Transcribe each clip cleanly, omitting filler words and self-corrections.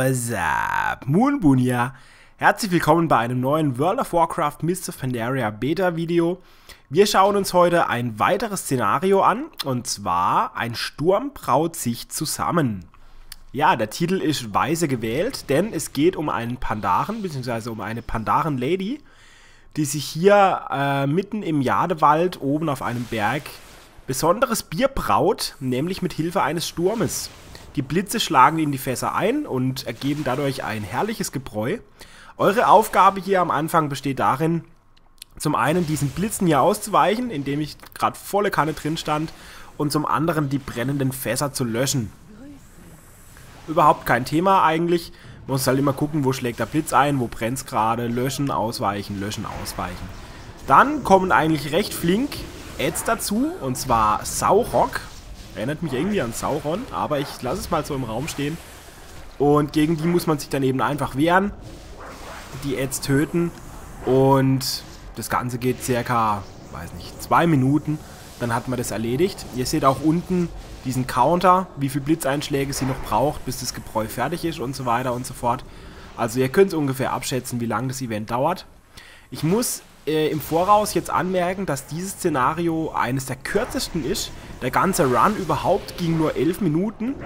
What's up? Moonboon hier. Herzlich willkommen bei einem neuen World of Warcraft Mists of Pandaria Beta Video. Wir schauen uns heute ein weiteres Szenario an, und zwar ein Sturm braut sich zusammen. Ja, der Titel ist weise gewählt, denn es geht um einen Pandaren, beziehungsweise um eine Pandaren-Lady, die sich hier mitten im Jadewald oben auf einem Berg besonderes Bier braut, nämlich mit Hilfe eines Sturmes. Die Blitze schlagen in die Fässer ein und ergeben dadurch ein herrliches Gebräu. Eure Aufgabe hier am Anfang besteht darin, zum einen diesen Blitzen hier auszuweichen, indem ich gerade volle Kanne drin stand, und zum anderen die brennenden Fässer zu löschen. Überhaupt kein Thema eigentlich. Man muss halt immer gucken, wo schlägt der Blitz ein, wo brennt es gerade, löschen, ausweichen, löschen, ausweichen. Dann kommen eigentlich recht flink Ads dazu, und zwar Saurock. Erinnert mich irgendwie an Sauron, aber ich lasse es mal so im Raum stehen. Und gegen die muss man sich dann eben einfach wehren, die Ads töten, und das Ganze geht circa, weiß nicht, 2 Minuten, dann hat man das erledigt. Ihr seht auch unten diesen Counter, wie viele Blitzeinschläge sie noch braucht, bis das Gebräu fertig ist und so weiter und so fort. Also ihr könnt ungefähr abschätzen, wie lange das Event dauert. Ich muss im Voraus jetzt anmerken, dass dieses Szenario eines der kürzesten ist. Der ganze Run überhaupt ging nur 11 Minuten.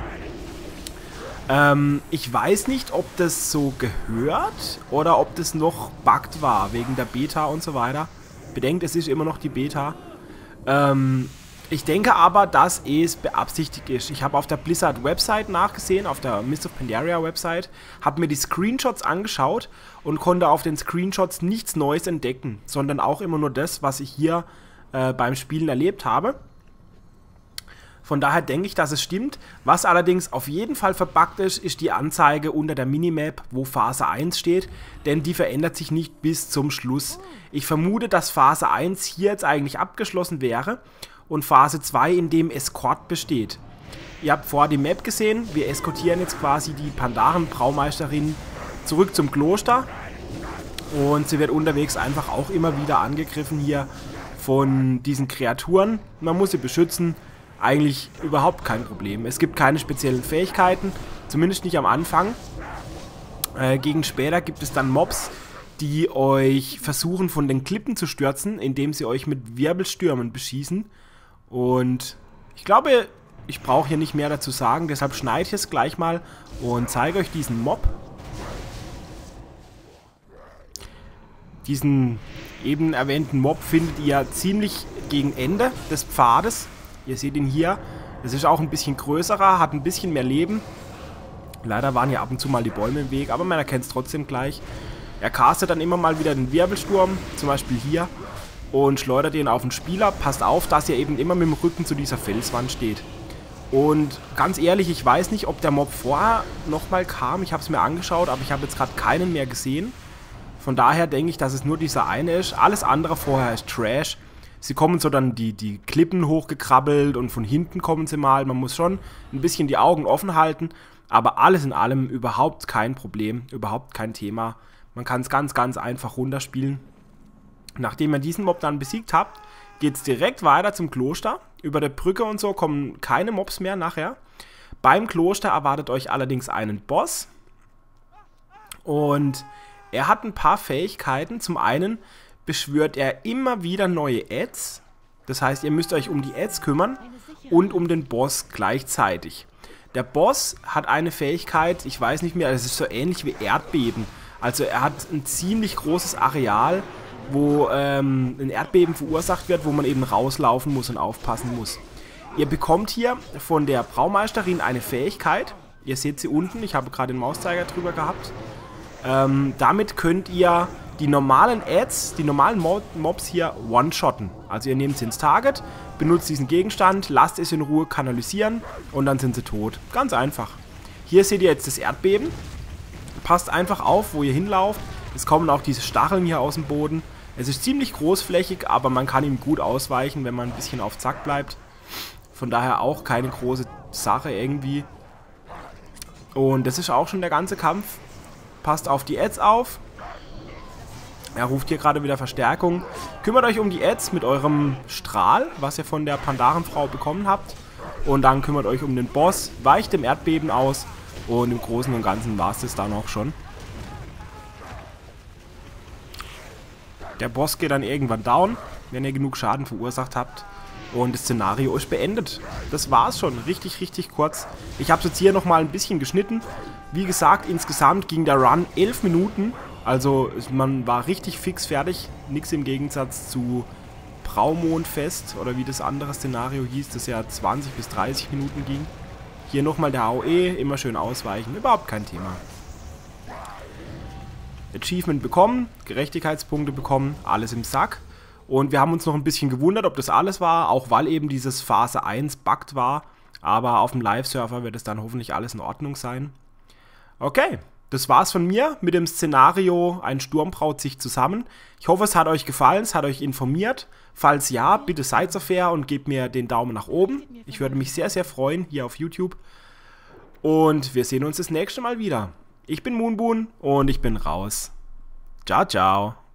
Ich weiß nicht, ob das so gehört oder ob das noch bugged war, wegen der Beta und so weiter. Bedenkt, es ist immer noch die Beta. Ich denke aber, dass es beabsichtigt ist. Ich habe auf der Blizzard-Website nachgesehen, auf der Mists of Pandaria-Website, habe mir die Screenshots angeschaut und konnte auf den Screenshots nichts Neues entdecken, sondern auch immer nur das, was ich hier beim Spielen erlebt habe. Von daher denke ich, dass es stimmt. Was allerdings auf jeden Fall verbuggt ist, ist die Anzeige unter der Minimap, wo Phase 1 steht, denn die verändert sich nicht bis zum Schluss. Ich vermute, dass Phase 1 hier jetzt eigentlich abgeschlossen wäre und Phase 2 in dem Escort besteht. Ihr habt vorher die Map gesehen, wir eskortieren jetzt quasi die Pandaren-Braumeisterin zurück zum Kloster, und sie wird unterwegs einfach auch immer wieder angegriffen hier von diesen Kreaturen. Man muss sie beschützen, eigentlich überhaupt kein Problem. Es gibt keine speziellen Fähigkeiten, zumindest nicht am Anfang. Gegen später gibt es dann Mobs, die euch versuchen von den Klippen zu stürzen, indem sie euch mit Wirbelstürmen beschießen. Und ich glaube, ich brauche hier nicht mehr dazu sagen, deshalb schneide ich es gleich mal und zeige euch diesen Mob. Diesen eben erwähnten Mob findet ihr ziemlich gegen Ende des Pfades. Ihr seht ihn hier. Das ist auch ein bisschen größerer, hat ein bisschen mehr Leben. Leider waren hier ab und zu mal die Bäume im Weg, aber man erkennt es trotzdem gleich. Er castet dann immer mal wieder den Wirbelsturm, zum Beispiel hier, und schleudert ihn auf den Spieler. Passt auf, dass ihr eben immer mit dem Rücken zu dieser Felswand steht. Und ganz ehrlich, ich weiß nicht, ob der Mob vorher nochmal kam. Ich habe es mir angeschaut, aber ich habe jetzt gerade keinen mehr gesehen. Von daher denke ich, dass es nur dieser eine ist. Alles andere vorher ist Trash. Sie kommen so dann die Klippen hochgekrabbelt und von hinten kommen sie mal. Man muss schon ein bisschen die Augen offen halten. Aber alles in allem überhaupt kein Problem, überhaupt kein Thema. Man kann es ganz, ganz einfach runterspielen. Nachdem ihr diesen Mob dann besiegt habt, geht es direkt weiter zum Kloster. Über der Brücke und so kommen keine Mobs mehr nachher. Beim Kloster erwartet euch allerdings einen Boss. Und er hat ein paar Fähigkeiten. Zum einen beschwört er immer wieder neue Ads. Das heißt, ihr müsst euch um die Ads kümmern und um den Boss gleichzeitig. Der Boss hat eine Fähigkeit, ich weiß nicht mehr, es ist so ähnlich wie Erdbeben. Also er hat ein ziemlich großes Areal, wo ein Erdbeben verursacht wird, wo man eben rauslaufen muss und aufpassen muss. Ihr bekommt hier von der Braumeisterin eine Fähigkeit. Ihr seht sie unten, ich habe gerade den Mauszeiger drüber gehabt. Damit könnt ihr die normalen Ads, die normalen Mobs hier one-shotten. Also ihr nehmt sie ins Target, benutzt diesen Gegenstand, lasst es in Ruhe kanalisieren und dann sind sie tot. Ganz einfach. Hier seht ihr jetzt das Erdbeben. Passt einfach auf, wo ihr hinlauft. Es kommen auch diese Stacheln hier aus dem Boden. Es ist ziemlich großflächig, aber man kann ihm gut ausweichen, wenn man ein bisschen auf Zack bleibt. Von daher auch keine große Sache irgendwie. Und das ist auch schon der ganze Kampf. Passt auf die Ads auf. Er ruft hier gerade wieder Verstärkung. Kümmert euch um die Ads mit eurem Strahl, was ihr von der Pandarenfrau bekommen habt. Und dann kümmert euch um den Boss, weicht dem Erdbeben aus Und im Großen und Ganzen war es das dann auch schon. Der Boss geht dann irgendwann down, wenn ihr genug Schaden verursacht habt. Und das Szenario ist beendet. Das war's schon. Richtig, richtig kurz. Ich habe es jetzt hier nochmal ein bisschen geschnitten. Wie gesagt, insgesamt ging der Run 11 Minuten. Also man war richtig fix fertig. Nichts im Gegensatz zu Braumondfest oder wie das andere Szenario hieß, das ja 20 bis 30 Minuten ging. Hier nochmal der AOE, immer schön ausweichen. Überhaupt kein Thema. Achievement bekommen, Gerechtigkeitspunkte bekommen, alles im Sack. Und wir haben uns noch ein bisschen gewundert, ob das alles war, auch weil eben dieses Phase 1 bugged war. Aber auf dem Live-Server wird es dann hoffentlich alles in Ordnung sein. Okay, das war's von mir mit dem Szenario Ein Sturm braut sich zusammen. Ich hoffe, es hat euch gefallen, es hat euch informiert. Falls ja, bitte seid so fair und gebt mir den Daumen nach oben. Ich würde mich sehr, sehr freuen hier auf YouTube. Und wir sehen uns das nächste Mal wieder. Ich bin Moonboon und ich bin raus. Ciao, ciao.